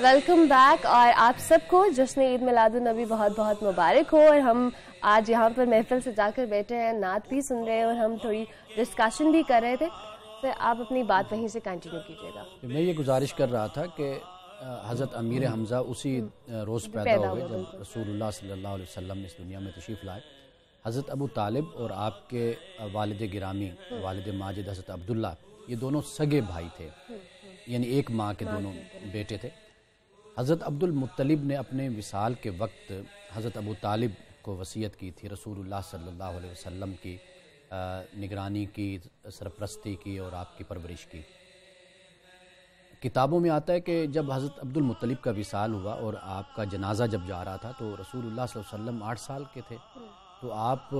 Welcome back. اور آپ سب کو جشن عید میلاد النبی بہت بہت مبارک ہو. اور ہم آج یہاں پر محفل سے جا کر بیٹھے ہیں, نعت بھی سن رہے ہیں اور ہم تھوڑی ڈسکشن بھی کر رہے تھے. تو آپ اپنی بات وہیں سے کنٹینیو کیجیے گا. میں یہ گزارش کر رہا تھا کہ حضرت امیر حمزہ اسی روز پیدا ہوئے جب رسول اللہ صلی اللہ علیہ وسلم اس دنیا میں تشریف لائے. حضرت ابو طالب اور آپ کے والد گرامی والد ماجد حضرت عبداللہ, یہ دونوں سگے بھائی تھے, یعنی ایک ماں کے دونوں بیٹے تھے. حضرت عبد المطلب نے اپنے وصال کے وقت حضرت ابو طالب کو وصیت کی تھی رسول اللہ صلی اللہ علیہ وسلم کی نگرانی کی, سرپرستی کی اور آپ کی پرورش کی. کتابوں میں آتا ہے کہ جب حضرت عبد المطلب کا وصال ہوا اور آپ کا جنازہ جب جا رہا تھا تو رسول اللہ صلی اللہ علیہ وسلم 8 سال کے تھے. تو آپ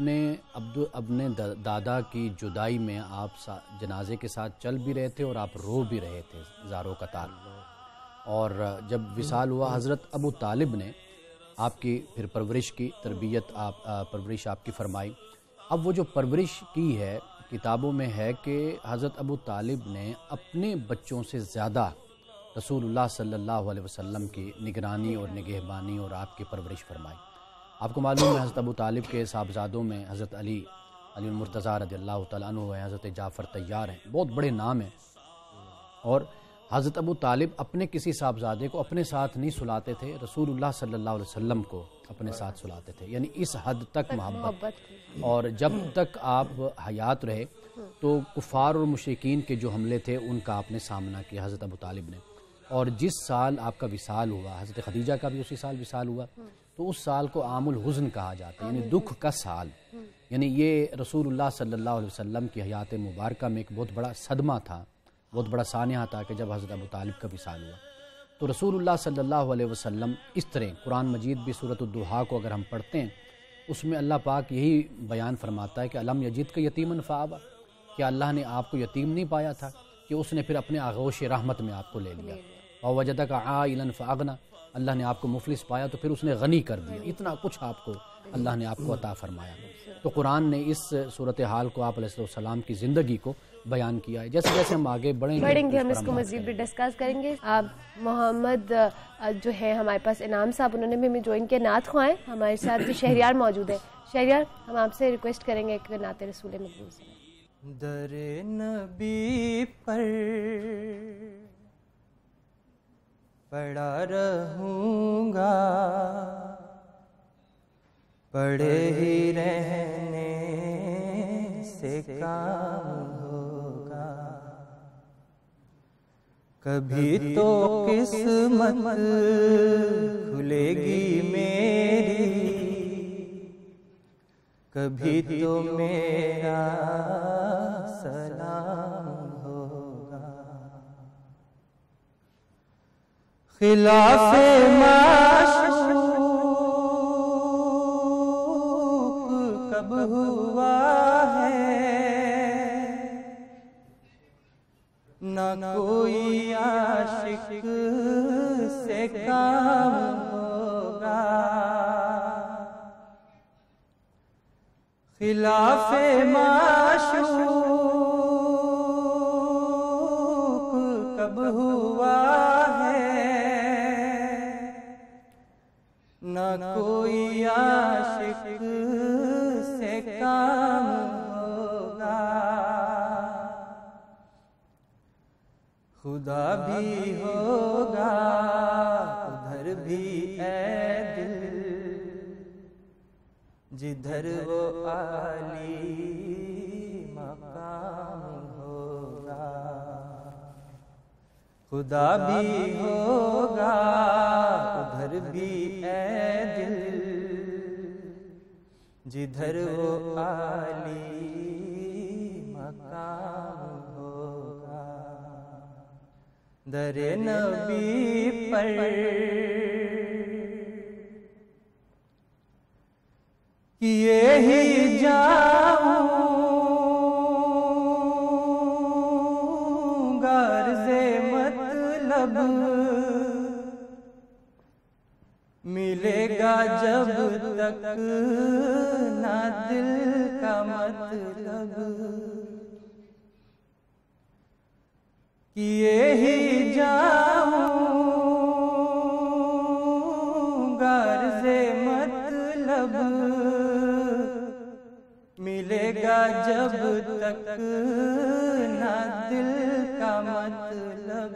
اپنے دادا کی جدائی میں آپ جنازے کے ساتھ چل بھی رہے تھے اور آپ رو بھی رہے تھے زارو قطار. اور جب وصال ہوا حضرت ابو طالب نے آپ کی پھر پرورش کی, تربیت پرورش آپ کی فرمائی. اب وہ جو پرورش کی ہے کتابوں میں ہے کہ حضرت ابو طالب نے اپنے بچوں سے زیادہ رسول اللہ صلی اللہ علیہ وسلم کی نگرانی اور نگہبانی اور آپ کی پرورش فرمائی. آپ کو معلوم ہے حضرت ابو طالب کے صاحبزادوں میں حضرت علی المرتضیٰ رضی اللہ تعالیٰ عنہ ہیں, حضرت جعفر طیار ہیں, بہت بڑے نام ہیں. اور حضرت ابو طالب اپنے کسی صاحبزادے کو اپنے ساتھ نہیں سلاتے تھے, رسول اللہ صلی اللہ علیہ وسلم کو اپنے ساتھ سلاتے تھے, یعنی اس حد تک محبت. اور جب تک آپ حیات رہے تو کفار اور مشرکین کے جو حملے تھے ان کا آپ نے سامنا کیا حضرت ابو طالب نے. اور جس سال آپ کا وصال ہوا, حضرت خدیجہ کا بھی اسی سال وصال ہوا, تو اس سال کو عام الحزن کہا جاتا ہے, یعنی دکھ کا سال. یعنی یہ رسول اللہ صلی اللہ علیہ وسلم کی حیات مبارکہ میں ایک بہت بڑا صدمہ تھا, بہت بڑا سانحہ تھا کہ جب حضرت ابو طالب کا وصال ہوا. تو رسول اللہ صلی اللہ علیہ وسلم اس طرح قرآن مجید بھی سورۃ الضحیٰ کو اگر ہم پڑھتے ہیں اس میں اللہ پاک یہی بیان فرماتا ہے کہ الم یجدک یتیما فآویٰ, کہ اللہ نے آپ کو یتیم نہیں پایا تھا کہ اس نے پھر اپنے آغوش رحمت میں آپ کو لے لیا. ووجدک عائلا فاغنیٰ, اللہ نے آپ کو مفلس پایا تو پھر اس نے غنی کر دیا. اتنا کچھ آپ کو اللہ نے آپ کو عطا فرمایا. تو قرآن نے اس صورتحال کو آپ علیہ السلام کی زندگی کو بیان کیا ہے. جیسے جیسے ہم آگے بڑھیں گے ہم اس کو مزید بھی ڈسکس کریں گے. محمد جو ہے ہمارے پاس انعام صاحب, انہوں نے بھی ہمیں جوائن کیا, نعت خوائیں. ہمارے ساتھ بھی شہریار موجود ہے. شہریار, ہم آپ سے ریکویسٹ کریں گے کہ نعت رسول مقبول سے. در نبی پر پڑا رہوں گا, پڑے ہی رہنے سے کام ہوگا. کبھی تو قسمت کھلے گی میری, کبھی تو میرا سلام ہوگا. خلاف معشوق کب ہوا ہے, نہ کوئی عاشق سے کام ہوگا. خلاف معشوق کب ہوا ہے, نہ کوئی عاشق سے کام ہوگا. خدا بھی ہوگا ادھر بھی اے دل, جدھر وہ عالی مقام ہوگا. خدا بھی ہوگا ادھر بھی اے دل, جدھر وہ عالی مقام ہوگا. در نبی پر کیے ہی جاؤں گا عرض مطلب, ملے گا جب تک نہ دل کا مطلب. کیے ہی جاؤں جب تک نہ دل کا مطلب،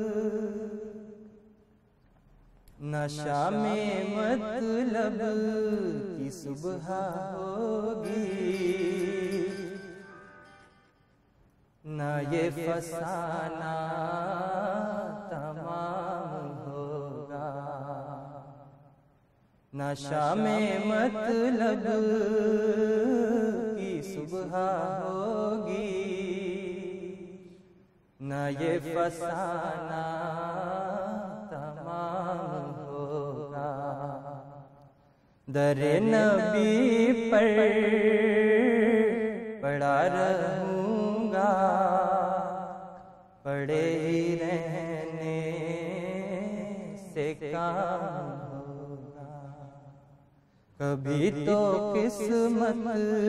نہ شام مطلب کی صبح ہوگی، نہ یہ فسانہ تمام ہوگا، نہ شام مطلب کی صبح ہوگی، نہ یہ فسانہ تمام ہوگا۔ در نبی پر پڑا رہوں گا، پڑے ہی رہنے سے کام ہوگا، کبھی تو قسمت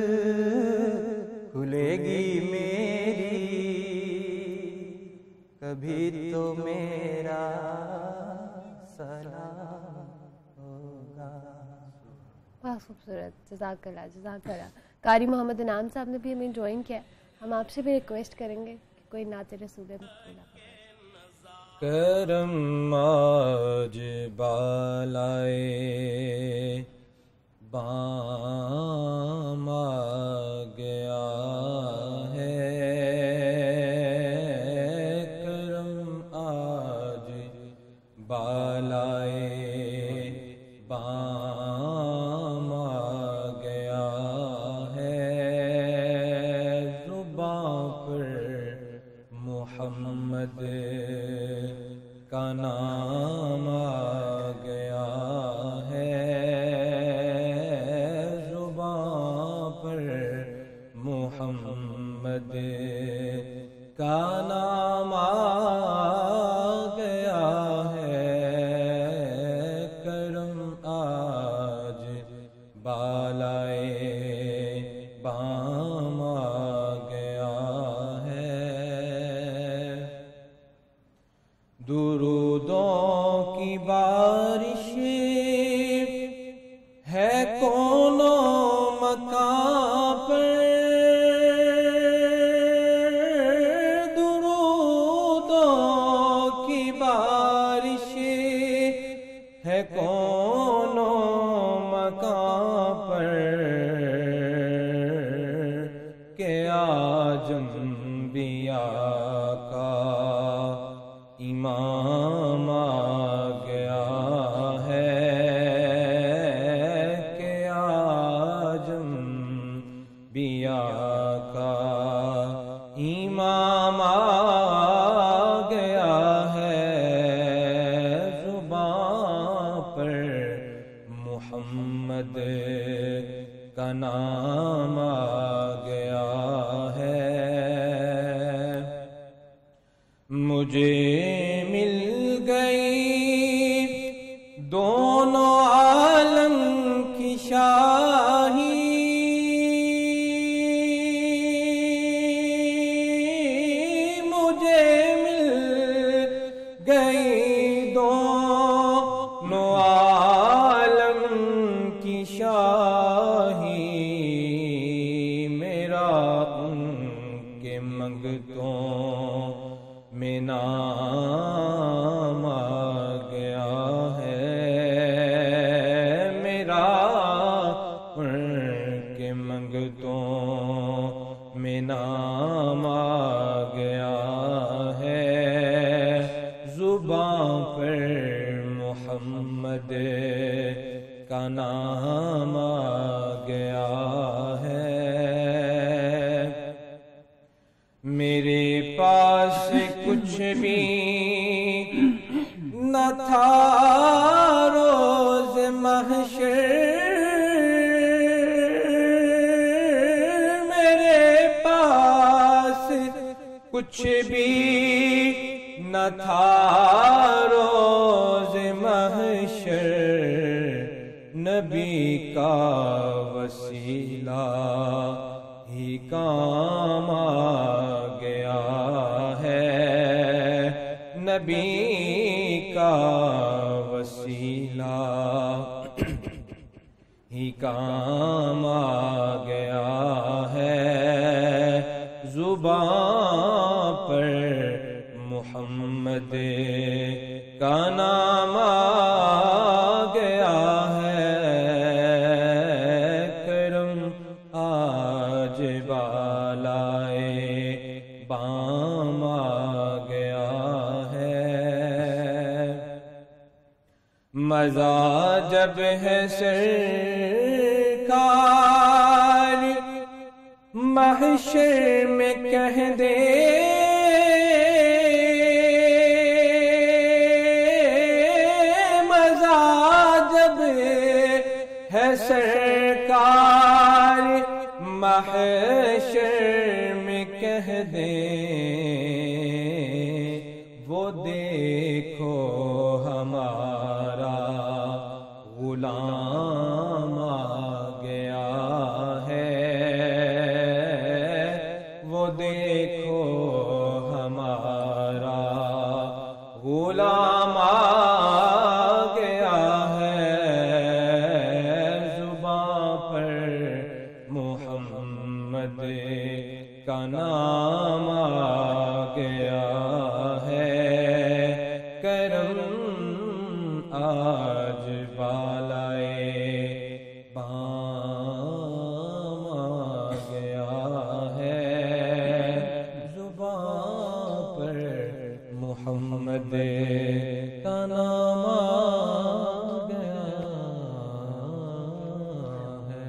کھلے گی میری، کبھی تو میرا سلام ہوگا۔ بہت خوبصورت، جزاک اللہ جزاک اللہ۔ قاری محمد انعام صاحب نے بھی ہمیں جوائن کیا، ہم آپ سے بھی ریکویسٹ کریں گے کہ کوئی نعت رسول مقبولہ۔ کرم آج بالائے بام آ گیا ہے، کرم آج بالائے بام آ گیا ہے، زباں پر محمد کا نام آ گیا ہے، زباں پر محمد کا نام آ گیا ہے، کرم آج بالائے بام آ گیا ہے، درودوں کی بارش ہے کونوں مکان پر، درودوں کی بارش ہے کونوں مکان پر، کہ آج انبیاء کا امام آ گیا ہے، کہ آج انبیاء کا امام آ گیا ہے، زباں پر محمد کا نام آ گیا ہے، مجھے مل گئی دونوں عالم کی شاہی، مجھے مل گئی دونوں عالم کی شاہی، میرا ان کے منگتوں میں نام آ گیا ہے، میرا ان کے منگتوں میں نام آ گیا ہے، زباں پر محمد کا نام آ گیا ہے، میرے پاس کچھ بھی نہ تھا روز محشر، میرے پاس کچھ بھی نہ تھا روز محشر، نبی کا وسیلہ ہی کام آ گیا ہے، نبی کا وسیلہ ہی کام آ گیا ہے، محمد کا نام آ گیا ہے، کرم آج بالائے بام آ گیا ہے۔ مزہ جب ہے سرکار محشر میں کہہ دے، مزہ جب ہے سرکار محشر میں کہہ دے، وہ دیکھو ہمارا غلام آ گیا ہے، وہ دیکھو ہمارا غلام آ گیا ہے، زباں پر محمد کا نام آ گیا ہے، کرم آج بالائے بام آ گیا ہے، زباں پر محمد کا نام آ گیا ہے۔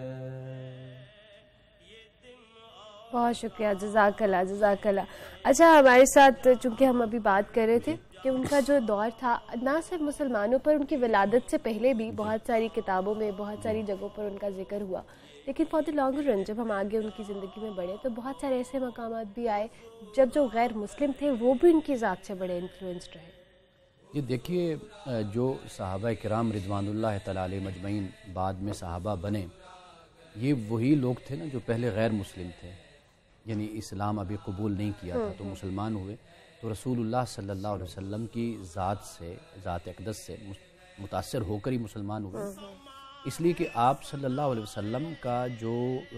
بہت شکریہ، جزاک اللہ جزاک اللہ۔ اچھا، ہمارے ساتھ چونکہ ہم ابھی بات کر رہے تھے کہ ان کا جو دور تھا نہ صرف مسلمانوں پر، ان کی ولادت سے پہلے بھی بہت ساری کتابوں میں بہت ساری جگہوں پر ان کا ذکر ہوا، لیکن فار دی لانگ رن جب ہم آگے ان کی زندگی میں بڑھے تو بہت سارے ایسے مقامات بھی آئے جب جو غیر مسلم تھے وہ بھی ان کی ذات سے بڑے انفلوئنسڈ رہے۔ یہ دیکھیے، جو صحابہ کرام رضوان اللہ تعالیٰ علیہ مجمعین بعد میں صحابہ بنے، یہ وہی لوگ تھے نا جو پہلے غیر مسلم تھے، یعنی اسلام ابھی قبول نہیں کیا تھا تو مسلمان ہوئے، تو رسول اللہ صلی اللہ علیہ وسلم کی ذات سے، ذات اقدس سے متاثر ہو کر ہی مسلمان ہوئے، اس لیے کہ آپ صلی اللہ علیہ وسلم کا جو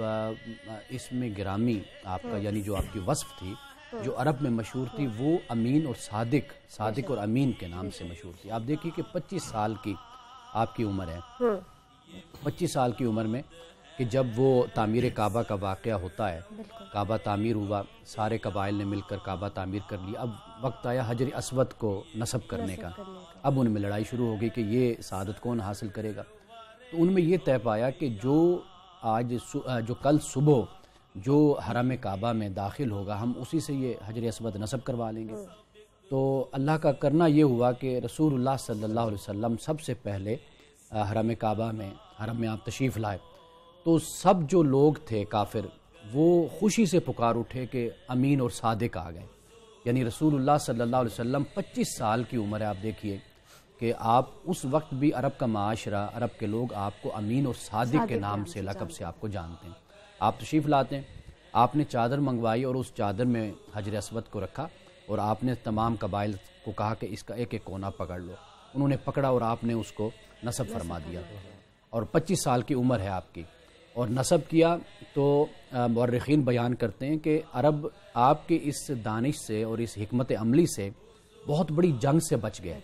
اسم گرامی آپ کا، یعنی جو آپ کی وصف تھی جو عرب میں مشہور تھی، وہ امین اور صادق اور امین کے نام سے مشہور تھی۔ آپ دیکھیے کہ 25 سال کی آپ کی عمر ہے، 25 سال کی عمر میں کہ جب وہ تعمیر کعبہ کا واقعہ ہوتا ہے، کعبہ تعمیر ہوا، سارے قبائل نے مل کر کعبہ تعمیر کر لیا، اب وقت آیا حجر اسود کو نصب کرنے کا، اب ان میں لڑائی شروع ہو گئی کہ یہ سعادت کون حاصل کرے گا، تو ان میں یہ طے پایا کہ جو کل صبح جو حرم کعبہ میں داخل ہوگا ہم اسی سے یہ حجر اسود نصب کروا لیں گے۔ تو اللہ کا کرنا یہ ہوا کہ رسول اللہ صلی اللہ علیہ وسلم سب سے پہلے حرم کعبہ میں، حرم میں آپ تشریف لائے، تو سب جو لوگ تھے کافر وہ خوشی سے پکار اٹھے کہ امین اور صادق آ گئے، یعنی رسول اللہ صلی اللہ علیہ وسلم 25 سال کی عمر ہے، آپ دیکھیے کہ آپ اس وقت بھی عرب کا معاشرہ، عرب کے لوگ آپ کو امین اور صادق کے نام سے، لقب سے آپ کو جانتے ہیں۔ آپ تشریف لاتے ہیں، آپ نے چادر منگوائی اور اس چادر میں حجر اسود کو رکھا اور آپ نے تمام قبائل کو کہا کہ اس کا ایک ایک کونا پکڑ لو، انہوں نے پکڑا اور آپ نے اس کو نصب فرما دیا، اور 25 سال کی عمر ہے آپ کی اور نصب کیا۔ تو مورخین بیان کرتے ہیں کہ عرب آپ کے اس دانش سے اور اس حکمت عملی سے بہت بڑی جنگ سے بچ گئے،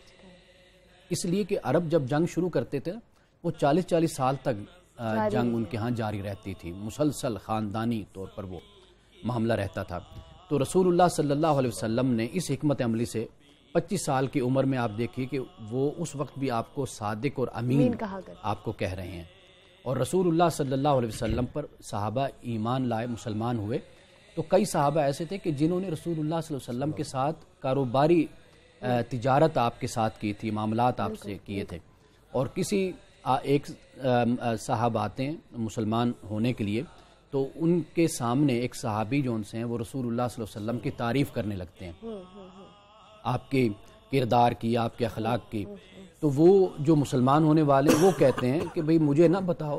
اس لیے کہ عرب جب جنگ شروع کرتے تھے وہ 40 سال تک جنگ ان کے ہاں جاری رہتی تھی، مسلسل خاندانی طور پر وہ معاملہ رہتا تھا۔ تو رسول اللہ صلی اللہ علیہ وسلم نے اس حکمت عملی سے 25 سال کی عمر میں آپ دیکھیے کہ وہ اس وقت بھی آپ کو صادق اور امین آپ کو کہہ رہے ہیں، اور رسول اللہ صلی اللہ علیہ وسلم پر صحابہ ایمان لائے، مسلمان ہوئے۔ تو کئی صحابہ ایسے تھے کہ جنہوں نے رسول اللہ صلی اللہ علیہ وسلم کے ساتھ کاروباری تجارت آپ کے ساتھ کی تھی، معاملات آپ سے کیے تھے، اور کسی ایک صاحب آتے ہیں مسلمان ہونے کے لیے تو ان کے سامنے ایک صحابی جو ان سے ہیں وہ رسول اللہ صلی اللہ علیہ وسلم کی تعریف کرنے لگتے ہیں، آپ کے کردار کی، آپ کے اخلاق کی، تو وہ جو مسلمان ہونے والے وہ کہتے ہیں کہ بھئی مجھے نہ بتاؤ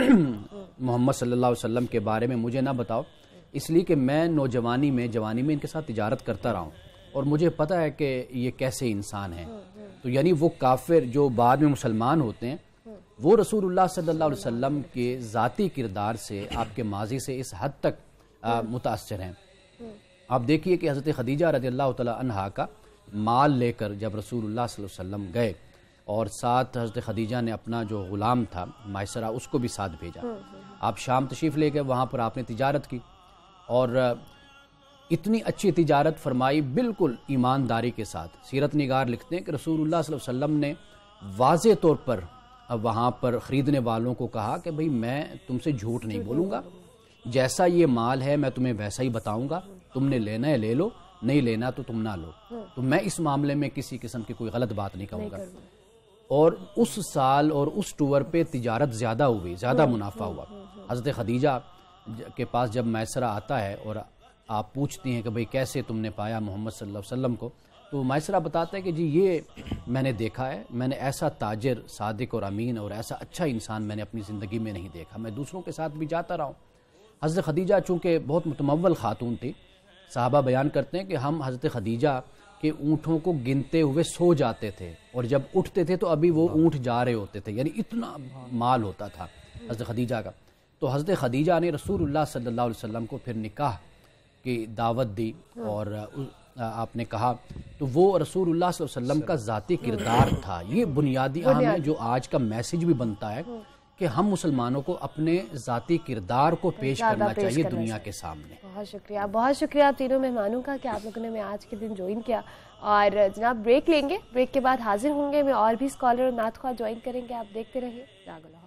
محمد صلی اللہ علیہ وسلم کے بارے میں، مجھے نہ بتاؤ، اس لیے کہ میں جوانی میں ان کے ساتھ تجارت کرتا رہا ہوں اور مجھے پتہ ہے کہ یہ کیسے انسان ہیں۔ تو یعنی وہ کافر جو بعد میں مسلمان ہوتے ہیں وہ رسول اللہ صلی اللہ علیہ وسلم کے ذاتی کردار سے، آپ کے ماضی سے اس حد تک متاثر ہیں آپ دیکھیے کہ حضرت خدیجہ رضی اللہ تعالی عنہا کا مال لے کر جب رسول اللہ صلی اللہ علیہ وسلم گئے اور ساتھ حضرت خدیجہ نے اپنا جو غلام تھا مائسرہ اس کو بھی ساتھ بھیجا. آپ شام تشریف لے گئے, وہاں پر آپ نے تجارت کی اور اتنی اچھی تجارت فرمائی بالکل ایمانداری کے ساتھ. سیرت نگار لکھتے ہیں کہ رسول اللہ صلی اللہ علیہ وسلم نے واضح طور پر وہاں پر خریدنے والوں کو کہا کہ بھئی میں تم سے جھوٹ نہیں بولوں گا, جیسا یہ مال ہے میں تمہیں ویسا ہی بتاؤں گا, تم نے لینا ہے لے لو, نہیں لینا تو تم نہ لو. تو میں اس معاملے میں کسی قسم کی کوئی غلط بات نہیں کہوں گا. اور اس سال اور اس ٹور پہ تجارت زیادہ ہوئی, زیادہ منافع ہوا. حضرت خدیجہ کے پاس جب میسرہ آتا ہے اور آپ پوچھتی ہیں کہ بھئی کیسے تم نے پایا محمد صلی اللہ علیہ وسلم کو, تو میسرہ بتاتا ہے کہ جی یہ میں نے دیکھا ہے, میں نے ایسا تاجر صادق اور امین اور ایسا اچھا انسان میں نے اپنی زندگی میں نہیں دیکھا, میں دوسروں کے ساتھ بھی جاتا رہا ہوں. حضرت خدیجہ چونکہ بہت متمول خاتون تھی, صحابہ بیان کرتے ہیں کہ ہم حضرت خدیجہ کے اونٹوں کو گنتے ہوئے سو جاتے تھے اور جب اٹھتے تھے تو ابھی وہ اونٹ جا رہے ہوتے تھے, یعنی اتنا مال ہوتا تھا حضرت خدیجہ کا. تو حضرت خدیجہ نے رسول اللہ صلی اللہ علیہ وسلم کو پھر نکاح کی دعوت دی اور آپ نے کہا, تو وہ رسول اللہ صلی اللہ علیہ وسلم کا ذاتی کردار تھا. یہ بنیادی اہم ہے جو آج کا میسج بھی بنتا ہے کہ ہم مسلمانوں کو اپنے ذاتی کردار کو پیش کرنا چاہیے دنیا کے سامنے. بہت شکریہ آپ تینوں مہمانوں کا کہ آپ لوگوں نے ہمیں آج کے دن جوائن کیا. اور جناب بریک لیں گے, بریک کے بعد حاضر ہوں گے, میں اور بھی اسکالر اور نعت خواہ جوائن کریں گے. آپ دیکھتے رہیے جاگو لاہور.